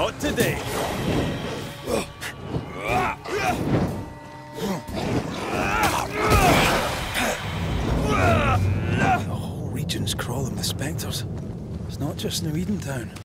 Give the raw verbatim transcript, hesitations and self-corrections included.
Not today. The whole region's crawling with spectres. It's not just New Edentown.